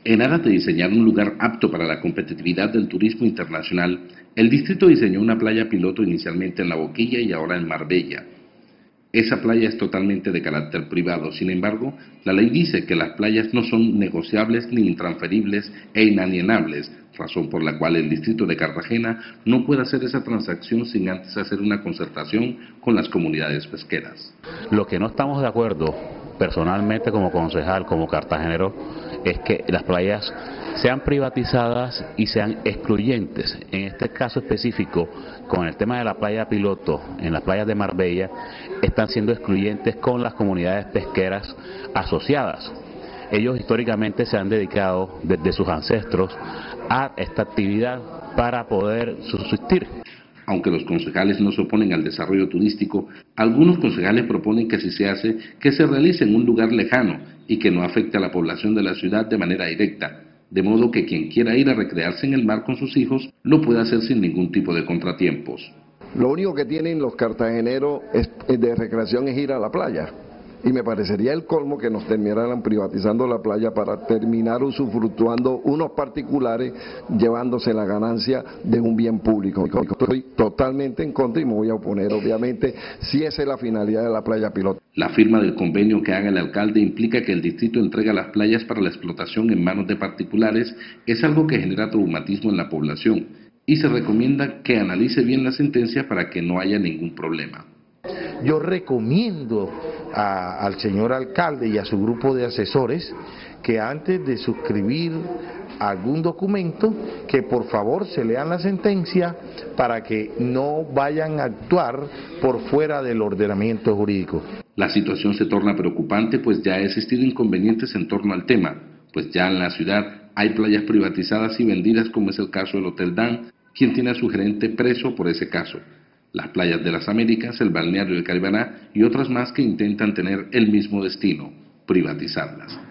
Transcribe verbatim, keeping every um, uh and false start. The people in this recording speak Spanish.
En aras de diseñar un lugar apto para la competitividad del turismo internacional, el distrito diseñó una playa piloto inicialmente en La Boquilla y ahora en Marbella. Esa playa es totalmente de carácter privado, sin embargo, la ley dice que las playas no son negociables ni intransferibles e inalienables, razón por la cual el distrito de Cartagena no puede hacer esa transacción sin antes hacer una concertación con las comunidades pesqueras. Lo que no estamos de acuerdo, personalmente como concejal, como cartagenero, es que las playas sean privatizadas y sean excluyentes. En este caso específico, con el tema de la playa piloto, en las playas de Marbella, están siendo excluyentes con las comunidades pesqueras asociadas. Ellos históricamente se han dedicado desde sus ancestros a esta actividad para poder subsistir. Aunque los concejales no se oponen al desarrollo turístico, algunos concejales proponen que si se hace, que se realice en un lugar lejano y que no afecte a la población de la ciudad de manera directa, de modo que quien quiera ir a recrearse en el mar con sus hijos lo pueda hacer sin ningún tipo de contratiempos. Lo único que tienen los cartageneros es, de recreación es ir a la playa. Y me parecería el colmo que nos terminaran privatizando la playa para terminar usufructuando unos particulares llevándose la ganancia de un bien público. Estoy totalmente en contra y me voy a oponer, obviamente, si esa es la finalidad de la playa piloto. La firma del convenio que haga el alcalde implica que el distrito entrega las playas para la explotación en manos de particulares, es algo que genera traumatismo en la población y se recomienda que analice bien la sentencia para que no haya ningún problema. Yo recomiendo a, al señor alcalde y a su grupo de asesores que antes de suscribir algún documento, que por favor se lean la sentencia para que no vayan a actuar por fuera del ordenamiento jurídico. La situación se torna preocupante, pues ya ha existido inconvenientes en torno al tema, pues ya en la ciudad hay playas privatizadas y vendidas, como es el caso del Hotel Dan, quien tiene a su gerente preso por ese caso. Las playas de las Américas, el balneario de Caribaná y otras más que intentan tener el mismo destino, privatizarlas.